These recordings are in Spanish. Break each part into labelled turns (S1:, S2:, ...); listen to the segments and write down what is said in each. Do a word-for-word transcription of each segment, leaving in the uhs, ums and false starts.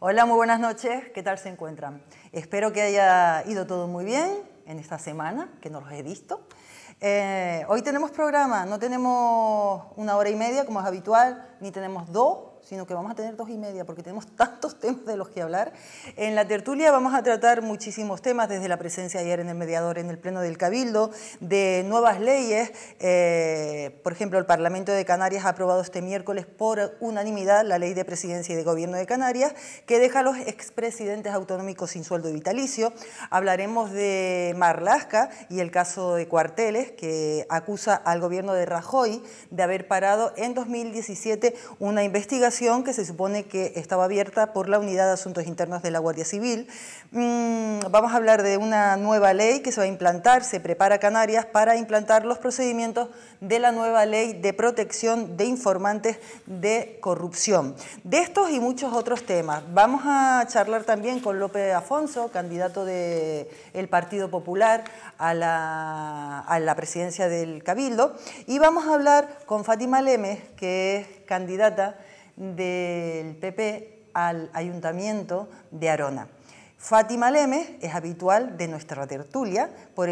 S1: Hola, muy buenas noches. ¿Qué tal se encuentran? Espero que haya ido todo muy bien en esta semana, que no los he visto. Eh, hoy tenemos programa, no tenemos una hora y media como es habitual, ni tenemos dos, sino que vamos a tener dos y media porque tenemos tantos temas de los que hablar. En la tertulia vamos a tratar muchísimos temas, desde la presencia ayer en el mediador, en el Pleno del Cabildo, de nuevas leyes. Eh, por ejemplo, el Parlamento de Canarias ha aprobado este miércoles por unanimidad la Ley de Presidencia y de Gobierno de Canarias, que deja a los expresidentes autonómicos sin sueldo vitalicio. Hablaremos de Marlaska y el caso de Cuarteles, que acusa al gobierno de Rajoy de haber parado en dos mil diecisiete una investigación que se supone que estaba abierta por la Unidad de Asuntos Internos de la Guardia Civil. Mm, vamos a hablar de una nueva ley que se va a implantar, se prepara Canarias para implantar los procedimientos de la nueva ley de protección de informantes de corrupción. De estos y muchos otros temas. Vamos a charlar también con Lope Afonso, candidato del Partido Popular a la, a la presidencia del Cabildo, y vamos a hablar con Fátima Lemes, que es candidata del P P al Ayuntamiento de Arona. Fátima Lemes es habitual de nuestra tertulia, por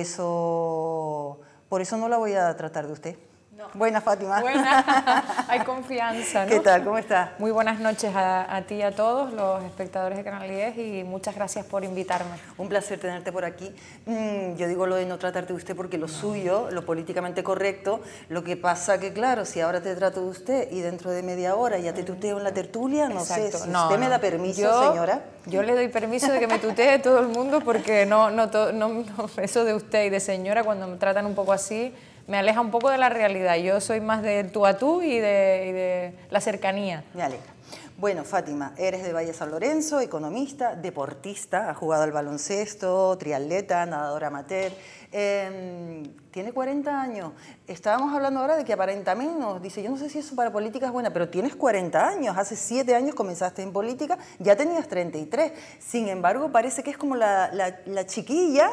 S1: eso, por eso no la voy a tratar de usted.
S2: No.
S1: Buenas, Fátima.
S2: Buenas, hay confianza, ¿no?
S1: ¿Qué tal? ¿Cómo estás?
S2: Muy buenas noches a, a ti y a todos los espectadores de Canal diez y muchas gracias por invitarme.
S1: Un placer tenerte por aquí. Mm, yo digo lo de no tratarte de usted porque lo no. suyo, lo políticamente correcto, lo que pasa que, claro, si ahora te trato de usted y dentro de media hora ya te tuteo en la tertulia, no
S2: Exacto.
S1: sé, si
S2: no,
S1: usted
S2: no.
S1: me da permiso,
S2: yo,
S1: señora.
S2: Yo le doy permiso de que me tutee todo el mundo porque no, no, to, no, no, eso de usted y de señora, cuando me tratan un poco así, me aleja un poco de la realidad. Yo soy más de tú a tú y de, y de la cercanía.
S1: Me alegra. Bueno, Fátima, eres de Valle San Lorenzo, economista, deportista, has jugado al baloncesto, triatleta, nadadora amateur. Eh, tiene cuarenta años. Estábamos hablando ahora de que aparenta menos. Dice, yo no sé si eso para política es buena, pero tienes cuarenta años. Hace siete años comenzaste en política, ya tenías treinta y tres. Sin embargo, parece que es como la, la, la chiquilla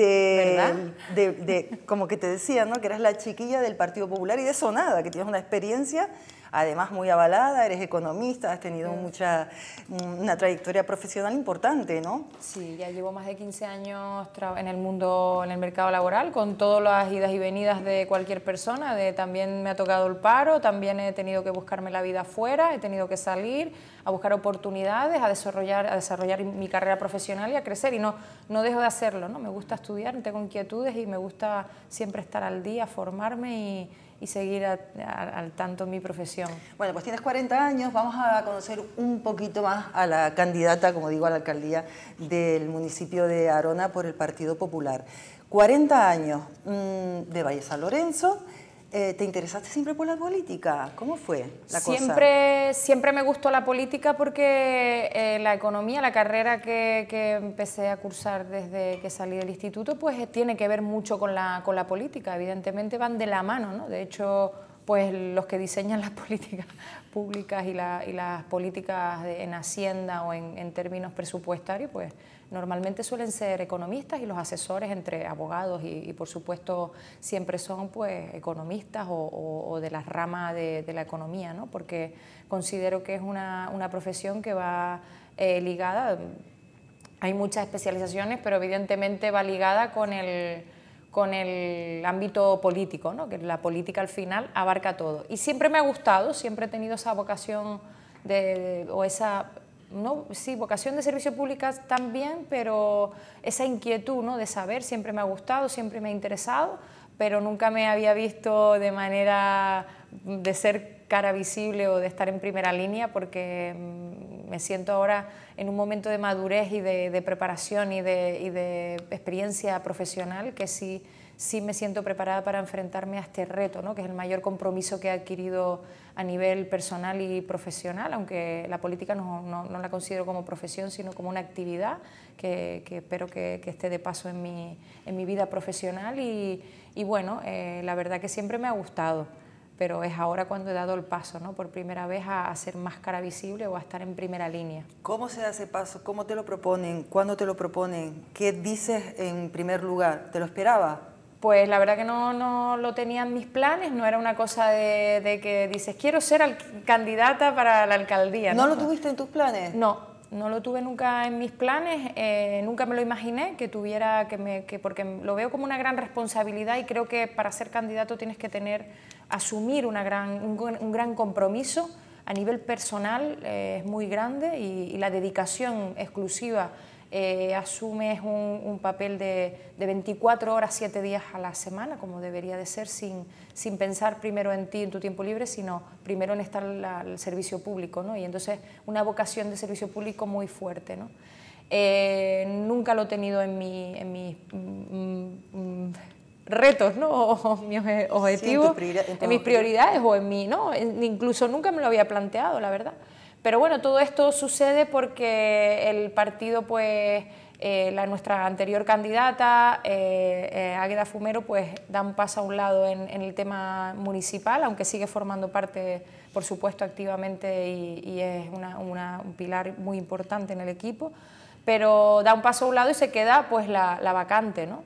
S1: de, de, de, como que te decía, ¿no? Que eres la chiquilla del Partido Popular y de eso nada, que tienes una experiencia además muy avalada, eres economista, has tenido sí. mucha, una trayectoria profesional importante, ¿no?
S2: Sí, ya llevo más de quince años en el mundo, en el mercado laboral, con todas las idas y venidas de cualquier persona. De, también me ha tocado el paro, también he tenido que buscarme la vida afuera, he tenido que salir a buscar oportunidades, a desarrollar, a desarrollar mi carrera profesional y a crecer, y no, no dejo de hacerlo, ¿no? Me gusta estudiar, tengo inquietudes y me gusta siempre estar al día, formarme y y seguir a, a, al tanto en mi profesión.
S1: Bueno, pues tienes cuarenta años, vamos a conocer un poquito más a la candidata, como digo, a la alcaldía del municipio de Arona por el Partido Popular. cuarenta años mmm, de Valle San Lorenzo. Eh, ¿Te interesaste siempre por la política? ¿Cómo fue la
S2: siempre,
S1: cosa?
S2: Siempre me gustó la política porque eh, la economía, la carrera que, que empecé a cursar desde que salí del instituto, pues tiene que ver mucho con la, con la política. Evidentemente van de la mano, ¿no? De hecho, pues los que diseñan las políticas públicas y, la, y las políticas de, en Hacienda o en, en términos presupuestarios, pues normalmente suelen ser economistas, y los asesores entre abogados y, y por supuesto siempre son pues economistas o, o, o de la rama de, de la economía, ¿no? Porque considero que es una, una profesión que va eh, ligada, hay muchas especializaciones, pero evidentemente va ligada con el, con el ámbito político, ¿no? Que la política al final abarca todo. Y siempre me ha gustado, siempre he tenido esa vocación de, de, o esa... No, sí, vocación de servicio público también, pero esa inquietud, ¿no? De saber siempre me ha gustado, siempre me ha interesado, pero nunca me había visto de manera de ser cara visible o de estar en primera línea, porque me siento ahora en un momento de madurez y de, de preparación y de, y de experiencia profesional que sí, sí me siento preparada para enfrentarme a este reto, ¿no? Que es el mayor compromiso que he adquirido a nivel personal y profesional, aunque la política no, no, no la considero como profesión, sino como una actividad que, que espero que, que esté de paso en mi, en mi vida profesional. Y, y bueno, eh, la verdad que siempre me ha gustado, pero es ahora cuando he dado el paso, ¿no? Por primera vez a, a ser más cara visible o a estar en primera línea.
S1: ¿Cómo se da ese paso? ¿Cómo te lo proponen? ¿Cuándo te lo proponen? ¿Qué dices en primer lugar? ¿Te lo esperabas?
S2: Pues la verdad que no, no lo tenía en mis planes, no era una cosa de, de que dices, quiero ser candidata para la alcaldía.
S1: ¿No,
S2: ¿no?
S1: lo tuviste en tus planes?
S2: No, no lo tuve nunca en mis planes, eh, nunca me lo imaginé que tuviera, que me, que, porque lo veo como una gran responsabilidad y creo que para ser candidato tienes que tener, asumir una gran, un, un gran compromiso a nivel personal, eh, es muy grande y, y la dedicación exclusiva. Eh, asumes un, un papel de, de veinticuatro horas, siete días a la semana, como debería de ser, sin, sin pensar primero en ti, en tu tiempo libre, sino primero en estar la, al servicio público, ¿no? Y entonces una vocación de servicio público muy fuerte, ¿no? Eh, nunca lo he tenido en mis en mi, mm, mm, retos, ¿no? O, o mis objetivos, sí, en, en, en mis prioridades o en mi, ¿no? Incluso nunca me lo había planteado, la verdad. Pero bueno, todo esto sucede porque el partido, pues, eh, la, nuestra anterior candidata, eh, eh, Águeda Fumero, pues da un paso a un lado en, en el tema municipal, aunque sigue formando parte, por supuesto, activamente y, y es una, una, un pilar muy importante en el equipo, pero da un paso a un lado y se queda, pues, la, la vacante, ¿no?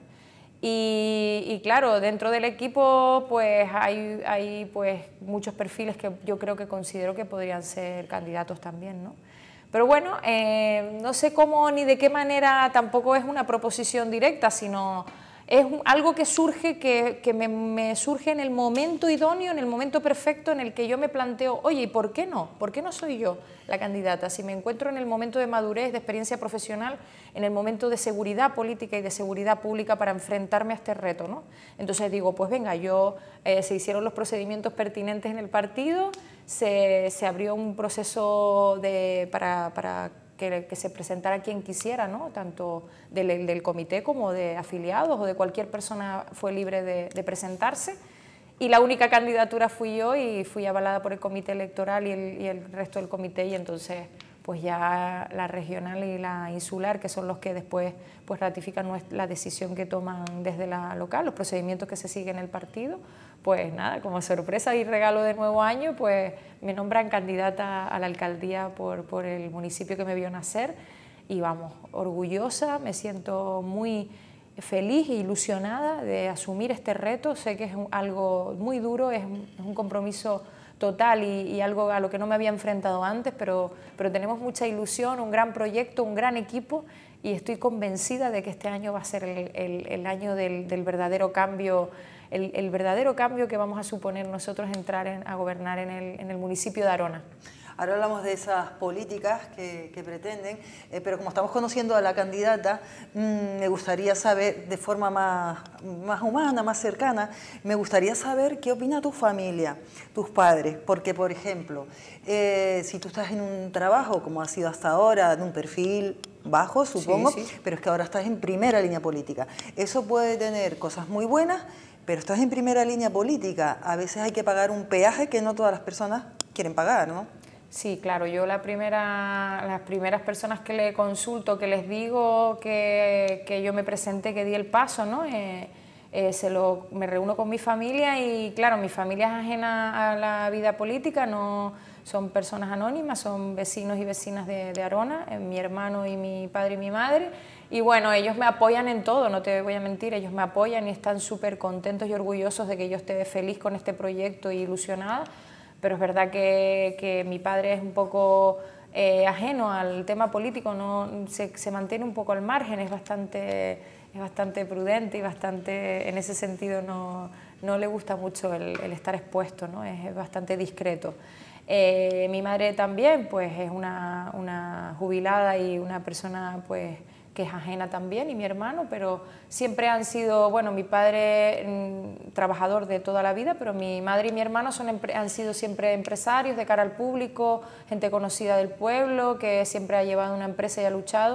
S2: Y, y claro, dentro del equipo pues hay, hay pues, muchos perfiles que yo creo que considero que podrían ser candidatos también, ¿no? Pero bueno, eh, no sé cómo ni de qué manera, tampoco es una proposición directa, sino es algo que surge, que, que me, me surge en el momento idóneo, en el momento perfecto en el que yo me planteo, oye, ¿y por qué no? ¿Por qué no soy yo la candidata? Si me encuentro en el momento de madurez, de experiencia profesional, en el momento de seguridad política y de seguridad pública para enfrentarme a este reto, ¿no? Entonces digo, pues venga, yo, eh, se hicieron los procedimientos pertinentes en el partido, se, se abrió un proceso de, para, para que, que se presentara quien quisiera, ¿no? Tanto del, del comité como de afiliados o de cualquier persona fue libre de, de presentarse. Y la única candidatura fui yo y fui avalada por el comité electoral y el, y el resto del comité, y entonces pues ya la regional y la insular, que son los que después pues ratifican la decisión que toman desde la local, los procedimientos que se siguen en el partido, pues nada, como sorpresa y regalo de nuevo año, pues me nombran candidata a la alcaldía por, por el municipio que me vio nacer y vamos, orgullosa, me siento muy feliz e ilusionada de asumir este reto. Sé que es un, algo muy duro, es un, es un compromiso total y, y algo a lo que no me había enfrentado antes, pero, pero tenemos mucha ilusión, un gran proyecto, un gran equipo y estoy convencida de que este año va a ser el, el, el año del, del verdadero cambio, el, el verdadero cambio que vamos a suponer nosotros entrar en, a gobernar en el, en el municipio de Arona.
S1: Ahora hablamos de esas políticas que, que pretenden, eh, pero como estamos conociendo a la candidata, mmm, me gustaría saber de forma más, más humana, más cercana, me gustaría saber qué opina tu familia, tus padres, porque por ejemplo, eh, si tú estás en un trabajo como ha sido hasta ahora, de un perfil bajo, supongo, sí, sí. Pero es que ahora estás en primera línea política. Eso puede tener cosas muy buenas, pero estás en primera línea política, a veces hay que pagar un peaje que no todas las personas quieren pagar, ¿no?
S2: Sí, claro, yo la primera, las primeras personas que le consulto, que les digo que, que yo me presenté, que di el paso, ¿no? Eh, eh, se lo, me reúno con mi familia y claro, mi familia es ajena a la vida política, no son personas anónimas, son vecinos y vecinas de, de Arona, eh, mi hermano y mi padre y mi madre, y bueno, ellos me apoyan en todo, no te voy a mentir, ellos me apoyan y están súper contentos y orgullosos de que yo esté feliz con este proyecto e ilusionada. Pero es verdad que, que mi padre es un poco eh, ajeno al tema político, no, se, se mantiene un poco al margen, es bastante, es bastante prudente y bastante, en ese sentido no, no le gusta mucho el, el estar expuesto, ¿no? Es, es bastante discreto. Eh, mi madre también pues, es una, una jubilada y una persona pues, que es ajena también, y mi hermano, pero siempre han sido, bueno, mi padre mmm, trabajador de toda la vida, pero mi madre y mi hermano son, han sido siempre empresarios de cara al público, gente conocida del pueblo, que siempre ha llevado una empresa y ha luchado,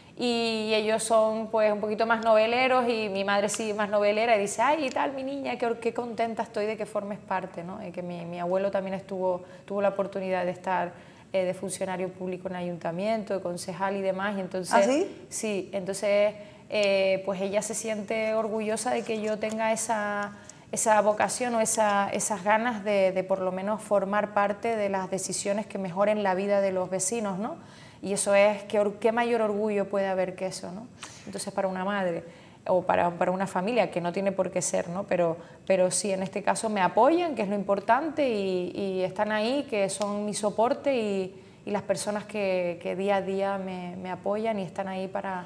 S2: y ellos son pues un poquito más noveleros, y mi madre sí más novelera, y dice, ay, y tal, mi niña, qué, qué contenta estoy de que formes parte, ¿no? Y que mi, mi abuelo también estuvo, tuvo la oportunidad de estar de funcionario público en ayuntamiento, de concejal y demás, y entonces,
S1: ¿ah, sí?
S2: Sí, entonces eh, pues ella se siente orgullosa de que yo tenga esa, esa vocación o esa, esas ganas de, de por lo menos formar parte de las decisiones que mejoren la vida de los vecinos, ¿no? Y eso es, ¿qué, qué mayor orgullo puede haber que eso, ¿no? Entonces para una madre o para, para una familia, que no tiene por qué ser, ¿no? Pero, pero sí, en este caso me apoyan, que es lo importante, y, y están ahí, que son mi soporte, y, y las personas que, que día a día me, me apoyan y están ahí para,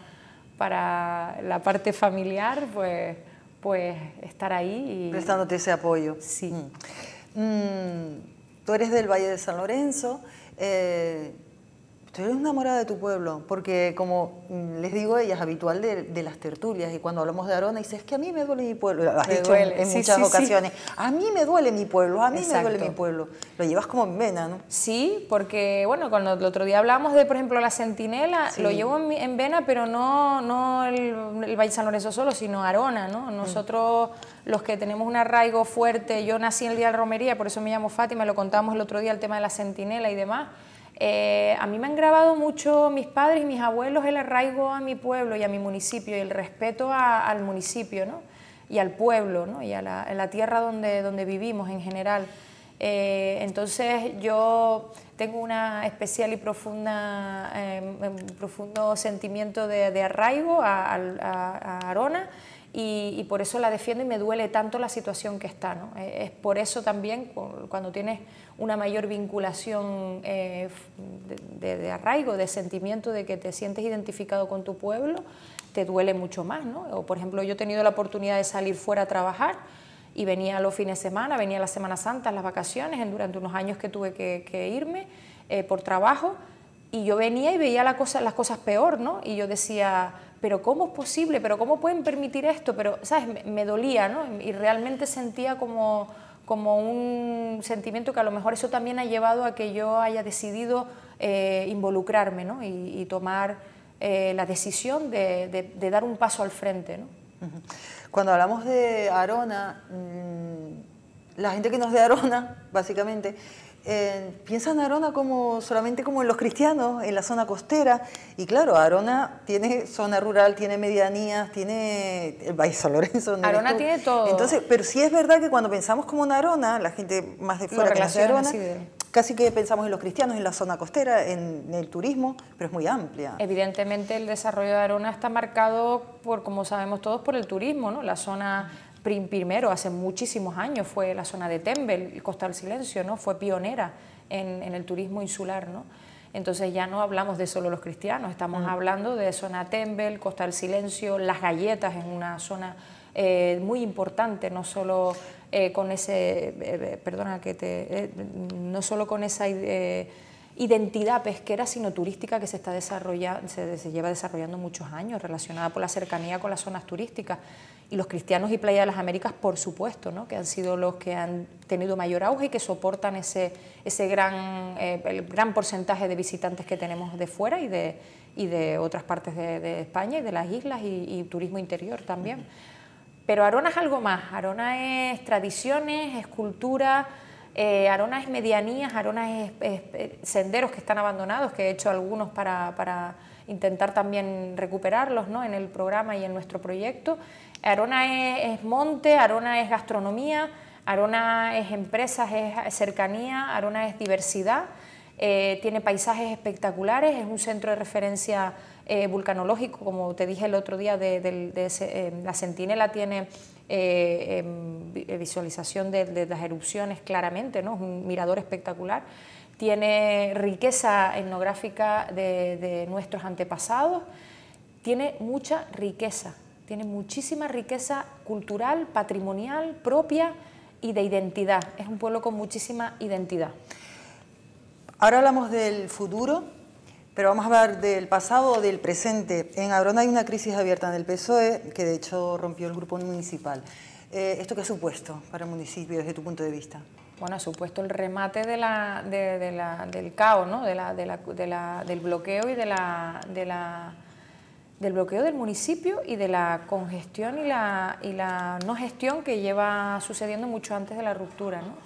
S2: para la parte familiar, pues, pues estar ahí. Y...
S1: prestándote ese apoyo.
S2: Sí.
S1: Mm. Mm, tú eres del Valle de San Lorenzo. Eh, Tú eres enamorada de tu pueblo, porque como les digo, ella es habitual de, de las tertulias, y cuando hablamos de Arona dice, es que a mí me duele mi pueblo, lo has
S2: me
S1: dicho
S2: duele.
S1: en
S2: Sí,
S1: muchas
S2: sí,
S1: ocasiones,
S2: sí.
S1: a mí me duele mi pueblo, a mí
S2: Exacto.
S1: me duele mi pueblo, lo llevas como en vena, ¿no?
S2: Sí, porque bueno, cuando el otro día hablamos de, por ejemplo, la Centinela,
S1: Sí.
S2: lo llevo en, en vena, pero no, no el, el Valle de San Lorenzo solo, sino Arona, ¿no? Nosotros, mm. los que tenemos un arraigo fuerte, yo nací en el Día de la Romería, por eso me llamo Fátima, lo contamos el otro día, el tema de la Centinela y demás. Eh, a mí me han grabado mucho mis padres y mis abuelos el arraigo a mi pueblo y a mi municipio y el respeto a, al municipio, ¿no? Y al pueblo, ¿no? Y a la, a la tierra donde, donde vivimos en general. Eh, entonces yo tengo una especial y profunda, eh, un profundo sentimiento de, de arraigo a, a, a Arona, y, y por eso la defiendo y me duele tanto la situación que está, ¿no? Es por eso también cuando tienes una mayor vinculación eh, de, de arraigo, de sentimiento, de que te sientes identificado con tu pueblo, te duele mucho más, ¿no? O por ejemplo, yo he tenido la oportunidad de salir fuera a trabajar y venía los fines de semana, venía la Semana Santa, las vacaciones, durante unos años que tuve que, que irme eh, por trabajo, y yo venía y veía la cosa, las cosas peor, ¿no? Y yo decía, pero ¿cómo es posible? ¿Pero cómo pueden permitir esto? Pero, ¿sabes? Me, me dolía, ¿no? Y realmente sentía como, como un sentimiento que a lo mejor eso también ha llevado a que yo haya decidido eh, involucrarme, ¿no? Y, y tomar eh, la decisión de, de, de dar un paso al frente, ¿no?
S1: Cuando hablamos de Arona, mmm, la gente que nos de Arona, básicamente, eh, piensa en Arona como, solamente como en los cristianos, en la zona costera, y claro, Arona tiene zona rural, tiene medianías, tiene el Valle de San Lorenzo.
S2: Arona tiene todo.
S1: Entonces, pero sí es verdad que cuando pensamos como en Arona, la gente más de fuera que no es de Arona, casi que pensamos en los cristianos, en la zona costera, en el turismo, pero es muy amplia.
S2: Evidentemente el desarrollo de Arona está marcado, por, como sabemos todos, por el turismo, ¿no? La zona primero, hace muchísimos años, fue la zona de Tembel, Costa del Silencio, ¿no? Fue pionera en, en el turismo insular, ¿no? Entonces ya no hablamos de solo los cristianos, estamos mm. hablando de zona Tembel, Costa del Silencio, Las Galletas es una zona eh, muy importante, no solo eh, con ese, eh, perdona que te, eh, no solo con esa eh, identidad pesquera, sino turística que se está desarrollando, se, se lleva desarrollando muchos años, relacionada por la cercanía con las zonas turísticas. Y los cristianos y Playa de las Américas, por supuesto, ¿no? Que han sido los que han tenido mayor auge y que soportan ese, ese gran, eh, el gran porcentaje de visitantes que tenemos de fuera y de, y de otras partes de, de España y de las islas, y, y turismo interior también. Pero Arona es algo más, Arona es tradiciones, es cultura, eh, Arona es medianías, Arona es, es, es senderos que están abandonados, que he hecho algunos para, para intentar también recuperarlos, ¿no? En el programa y en nuestro proyecto. Arona es, es monte, Arona es gastronomía, Arona es empresas, es cercanía, Arona es diversidad, eh, tiene paisajes espectaculares, es un centro de referencia eh, vulcanológico, como te dije el otro día, de, de, de ese, eh, la Centinela tiene eh, eh, visualización de, de las erupciones claramente, ¿no? Es un mirador espectacular, tiene riqueza etnográfica de, de nuestros antepasados, tiene mucha riqueza. Tiene muchísima riqueza cultural, patrimonial, propia y de identidad. Es un pueblo con muchísima identidad.
S1: Ahora hablamos del futuro, pero vamos a hablar del pasado o del presente. En Arona hay una crisis abierta en el P S O E, que de hecho rompió el grupo municipal. Eh, ¿Esto qué ha supuesto para el municipio desde tu punto de vista?
S2: Bueno, ha supuesto el remate de la, de, de la, del caos, ¿no? de la, de la, de la, del bloqueo y de la... De la del bloqueo del municipio y de la congestión y la, y la no gestión que lleva sucediendo mucho antes de la ruptura, ¿no?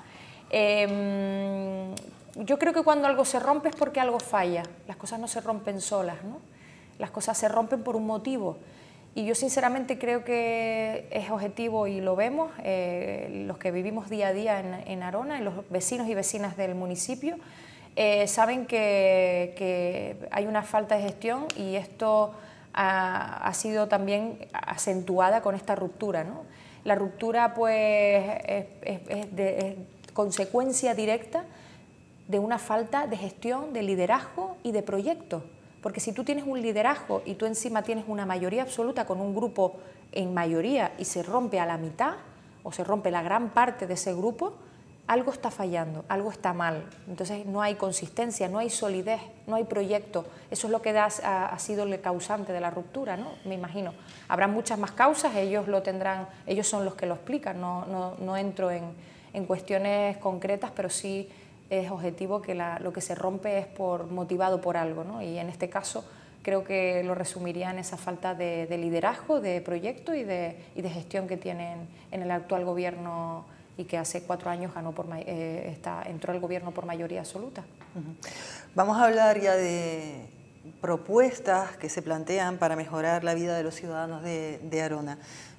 S2: Eh, yo creo que cuando algo se rompe es porque algo falla, las cosas no se rompen solas, ¿no? Las cosas se rompen por un motivo, y yo sinceramente creo que es objetivo y lo vemos, eh, los que vivimos día a día en, en Arona, y los vecinos y vecinas del municipio, eh, saben que, que hay una falta de gestión, y esto Ha, ha sido también acentuada con esta ruptura, ¿no? La ruptura pues es, es, es, de, es consecuencia directa de una falta de gestión, de liderazgo y de proyecto. Porque si tú tienes un liderazgo y tú encima tienes una mayoría absoluta con un grupo en mayoría y se rompe a la mitad o se rompe la gran parte de ese grupo, algo está fallando, algo está mal. Entonces no hay consistencia, no hay solidez, no hay proyecto. Eso es lo que da, ha, ha sido el causante de la ruptura, ¿no? Me imagino. Habrá muchas más causas, ellos lo tendrán, ellos son los que lo explican. No, no, no entro en, en cuestiones concretas, pero sí es objetivo que la, lo que se rompe es por, motivado por algo, ¿no? Y en este caso creo que lo resumiría en esa falta de, de liderazgo, de proyecto y de, y de gestión que tienen en el actual gobierno y que hace cuatro años ganó por, eh, está, entró al gobierno por mayoría absoluta.
S1: Uh-huh. Vamos a hablar ya de propuestas que se plantean para mejorar la vida de los ciudadanos de, de Arona.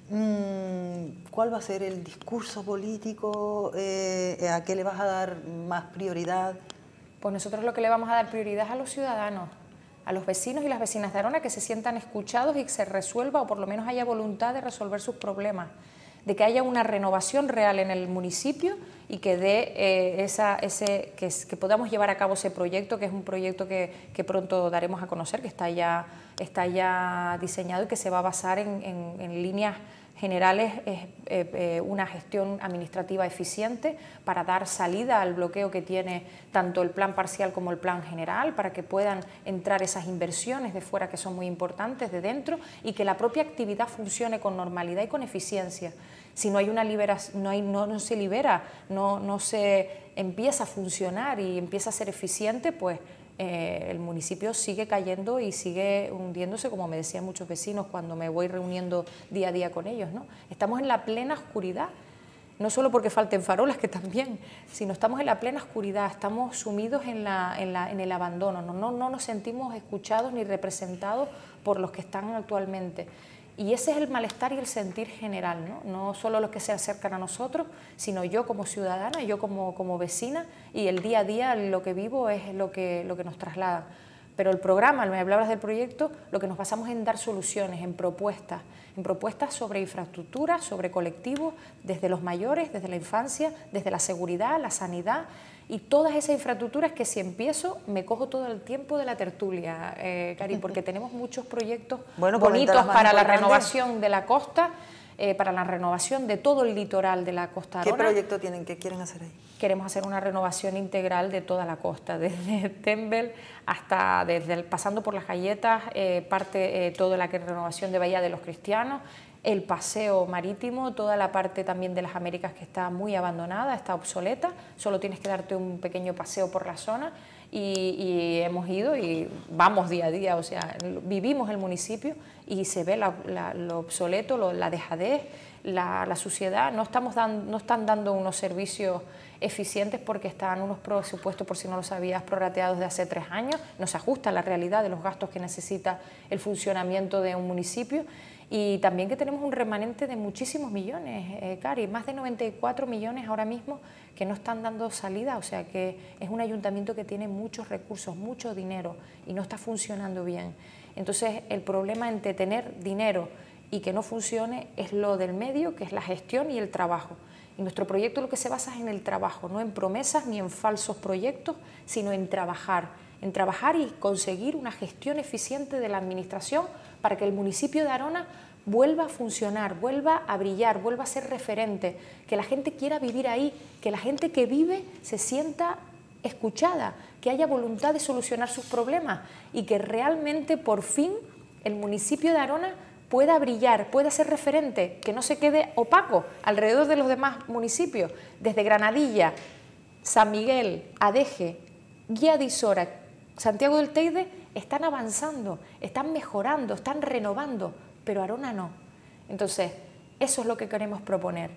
S1: ¿Cuál va a ser el discurso político? Eh, ¿A qué le vas a dar más prioridad?
S2: Pues nosotros lo que le vamos a dar prioridad es a los ciudadanos, a los vecinos y las vecinas de Arona, que se sientan escuchados y que se resuelva, o por lo menos haya voluntad de resolver sus problemas, de que haya una renovación real en el municipio y que dé eh, esa, ese, que, que podamos llevar a cabo ese proyecto, que es un proyecto que, que pronto daremos a conocer, que está ya, está ya diseñado y que se va a basar en, en, en líneas generales, es eh, eh, una gestión administrativa eficiente para dar salida al bloqueo que tiene tanto el plan parcial como el plan general, para que puedan entrar esas inversiones de fuera que son muy importantes, de dentro, y que la propia actividad funcione con normalidad y con eficiencia. Si no hay una liberación, no, hay, no, no se libera, no, no se empieza a funcionar y empieza a ser eficiente, pues Eh, el municipio sigue cayendo y sigue hundiéndose, como me decían muchos vecinos cuando me voy reuniendo día a día con ellos, ¿no? Estamos en la plena oscuridad, no solo porque falten farolas, que también, sino estamos en la plena oscuridad, estamos sumidos en, la, en, la, en el abandono, no, no, no nos sentimos escuchados ni representados por los que están actualmente. Y ese es el malestar y el sentir general, ¿no? No solo los que se acercan a nosotros, sino yo como ciudadana, yo como, como vecina, y el día a día lo que vivo es lo que, lo que nos traslada. Pero el programa, me hablabas del proyecto, lo que nos basamos en dar soluciones, en propuestas, en propuestas sobre infraestructura, sobre colectivos, desde los mayores, desde la infancia, desde la seguridad, la sanidad, y todas esas infraestructuras que si empiezo me cojo todo el tiempo de la tertulia, eh, Cari, porque tenemos muchos proyectos bueno, bonitos para la renovación de la costa, eh, para la renovación de todo el litoral de la Costa Arona.
S1: ¿Qué proyecto tienen? ¿Qué quieren hacer ahí?
S2: Queremos hacer una renovación integral de toda la costa, desde Tembel hasta, desde el, pasando por las Galletas, eh, parte eh, toda la renovación de Bahía de los Cristianos, el paseo marítimo, toda la parte también de las Américas que está muy abandonada, está obsoleta, solo tienes que darte un pequeño paseo por la zona y, y hemos ido y vamos día a día, o sea, vivimos el municipio y se ve la, la, lo obsoleto, lo, la dejadez, la, la suciedad, no, estamos dando, no están dando unos servicios eficientes porque están unos presupuestos, por si no lo sabías, prorrateados de hace tres años, no se ajusta a la realidad de los gastos que necesita el funcionamiento de un municipio. Y también que tenemos un remanente de muchísimos millones, eh, Cari, más de noventa y cuatro millones ahora mismo que no están dando salida, o sea que es un ayuntamiento que tiene muchos recursos, mucho dinero y no está funcionando bien. Entonces el problema entre tener dinero y que no funcione es lo del medio, que es la gestión y el trabajo. Y nuestro proyecto lo que se basa es en el trabajo, no en promesas ni en falsos proyectos, sino en trabajar, en trabajar y conseguir una gestión eficiente de la administración para que el municipio de Arona vuelva a funcionar, vuelva a brillar, vuelva a ser referente, que la gente quiera vivir ahí, que la gente que vive se sienta escuchada, que haya voluntad de solucionar sus problemas y que realmente por fin el municipio de Arona pueda brillar, pueda ser referente, que no se quede opaco alrededor de los demás municipios, desde Granadilla, San Miguel, Adeje, Guía de Isora, Santiago del Teide, están avanzando, están mejorando, están renovando, pero Arona no. Entonces, eso es lo que queremos proponer.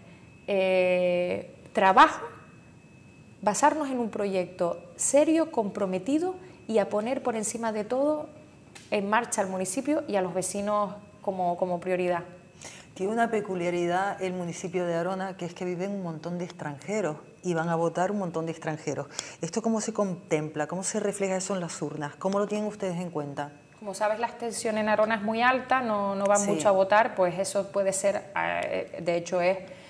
S2: Eh, trabajo, basarnos en un proyecto serio, comprometido y a poner por encima de todo en marcha al municipio y a los vecinos como, como prioridad.
S1: Tiene una peculiaridad el municipio de Arona, que es que viven un montón de extranjeros y van a votar un montón de extranjeros. ¿Esto cómo se contempla? ¿Cómo se refleja eso en las urnas? ¿Cómo lo tienen ustedes en cuenta?
S2: Como sabes, la abstención en Arona es muy alta, no, no van
S1: sí.
S2: mucho a votar, pues eso puede ser, de hecho es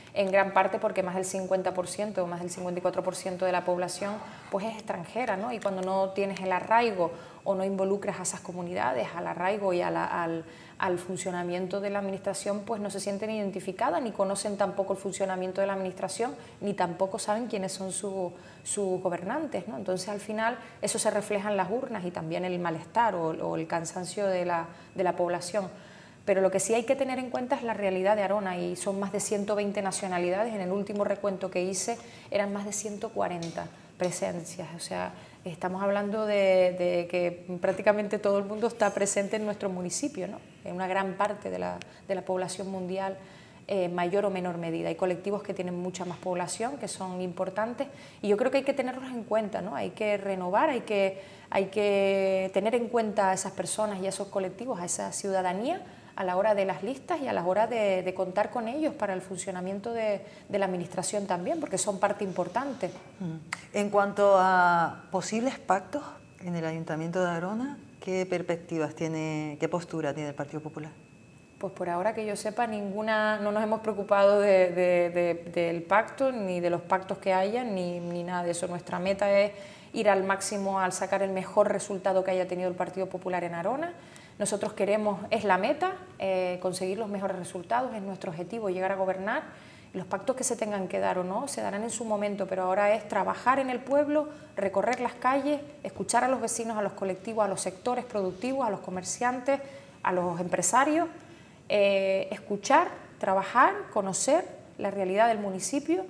S2: en gran parte porque más del cincuenta por ciento o más del cincuenta y cuatro por ciento de la población pues es extranjera, ¿no? Y cuando no tienes el arraigo o no involucras a esas comunidades, al arraigo y a la, al, al funcionamiento de la administración, pues no se sienten identificadas, ni conocen tampoco el funcionamiento de la administración, ni tampoco saben quiénes son su, sus gobernantes, ¿no? Entonces al final eso se refleja en las urnas y también el malestar o, o el cansancio de la, de la población. Pero lo que sí hay que tener en cuenta es la realidad de Arona, y son más de ciento veinte nacionalidades. En el último recuento que hice eran más de ciento cuarenta presencias, o sea, estamos hablando de, de que prácticamente todo el mundo está presente en nuestro municipio, ¿no? En una gran parte de la, de la población mundial, eh, mayor o menor medida. Hay colectivos que tienen mucha más población, que son importantes, y yo creo que hay que tenerlos en cuenta, ¿no? Hay que renovar, hay que, hay que tener en cuenta a esas personas y a esos colectivos, a esa ciudadanía, a la hora de las listas y a la hora de, de contar con ellos para el funcionamiento de, de la administración también, porque son parte importante.
S1: En cuanto a posibles pactos en el Ayuntamiento de Arona, ¿qué perspectivas tiene, qué postura tiene el Partido Popular?
S2: Pues por ahora que yo sepa, ninguna, no nos hemos preocupado de, de, de, del pacto, ni de los pactos que haya, ni, ni nada de eso. Nuestra meta es ir al máximo, al sacar el mejor resultado que haya tenido el Partido Popular en Arona. Nosotros queremos, es la meta, eh, conseguir los mejores resultados, es nuestro objetivo, llegar a gobernar. Los pactos que se tengan que dar o no, se darán en su momento, pero ahora es trabajar en el pueblo, recorrer las calles, escuchar a los vecinos, a los colectivos, a los sectores productivos, a los comerciantes, a los empresarios, eh, escuchar, trabajar, conocer la realidad del municipio,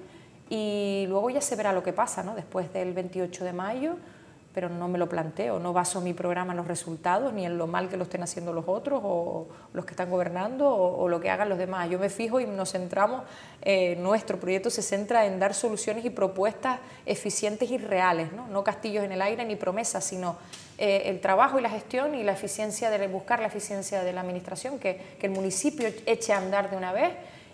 S2: y luego ya se verá lo que pasa, ¿no? Después del veintiocho de mayo, pero no me lo planteo, no baso mi programa en los resultados, ni en lo mal que lo estén haciendo los otros, o los que están gobernando, o, o lo que hagan los demás. Yo me fijo y nos centramos, eh, nuestro proyecto se centra en dar soluciones y propuestas eficientes y reales, ¿no? No castillos en el aire ni promesas, sino eh, el trabajo y la gestión y la eficiencia, de buscar la eficiencia de la administración, que, que el municipio eche a andar de una vez.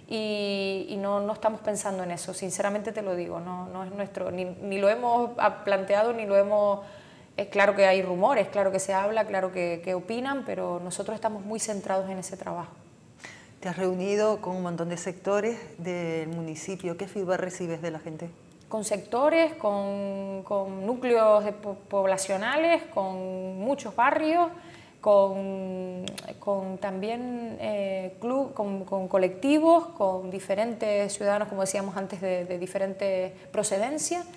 S2: Y, y no, no estamos pensando en eso, sinceramente te lo digo, no, no es nuestro, ni, ni lo hemos planteado, ni lo hemos... Es claro que hay rumores, claro que se habla, claro que, que opinan, pero nosotros estamos muy centrados en ese trabajo.
S1: Te has reunido con un montón de sectores del municipio, ¿qué feedback recibes de la gente?
S2: Con sectores, con, con núcleos de, poblacionales, con muchos barrios, Con, con también eh, club, con, con colectivos, con diferentes ciudadanos, como decíamos antes, de, de diferentes procedencias.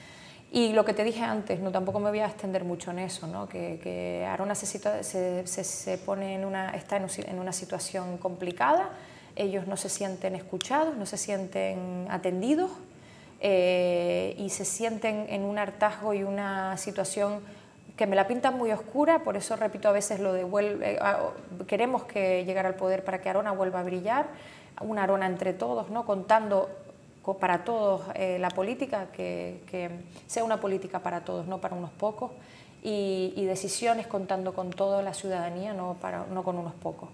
S2: Y lo que te dije antes, no, tampoco me voy a extender mucho en eso, ¿no? que, que Arona se, se, se, se pone en una, está en una situación complicada, ellos no se sienten escuchados, no se sienten atendidos, eh, y se sienten en un hartazgo y una situación que me la pintan muy oscura, por eso repito a veces lo de vuelve, queremos que llegar al poder para que Arona vuelva a brillar, una Arona entre todos, ¿no? Contando para todos eh, la política, que, que sea una política para todos, no para unos pocos, y, y decisiones contando con toda la ciudadanía, no, para, no con unos pocos.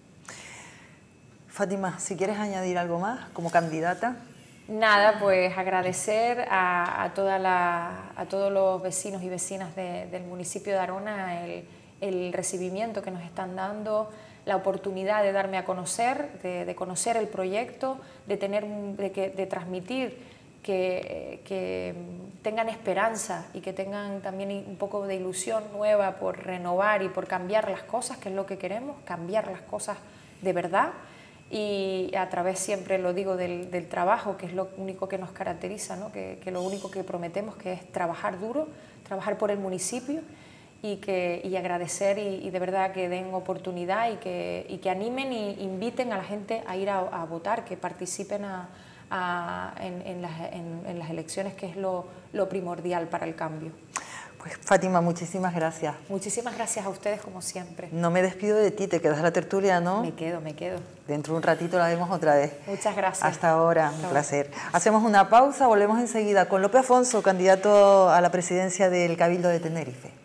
S1: Fátima, si quieres añadir algo más como candidata.
S2: Nada, pues agradecer a, a, toda la, a todos los vecinos y vecinas de, del municipio de Arona el, el recibimiento que nos están dando, la oportunidad de darme a conocer, de, de conocer el proyecto, de, tener, de, que, de transmitir que, que tengan esperanza y que tengan también un poco de ilusión nueva por renovar y por cambiar las cosas, que es lo que queremos, cambiar las cosas de verdad. Y a través, siempre lo digo, del, del trabajo, que es lo único que nos caracteriza, ¿no? que, que lo único que prometemos, que es trabajar duro, trabajar por el municipio, y, que, y agradecer y, y de verdad que den oportunidad y que, y que animen e inviten a la gente a ir a, a votar, que participen a, a, en, en, las, en, en las elecciones, que es lo, lo primordial para el cambio.
S1: Pues Fátima, muchísimas gracias.
S2: Muchísimas gracias a ustedes, como siempre.
S1: No me despido de ti, te quedas a la tertulia, ¿no?
S2: Me quedo, me quedo.
S1: Dentro de un ratito la vemos otra vez.
S2: Muchas gracias.
S1: Hasta ahora, un placer. Hacemos una pausa, volvemos enseguida con Lope Afonso, candidato a la presidencia del Cabildo de Tenerife.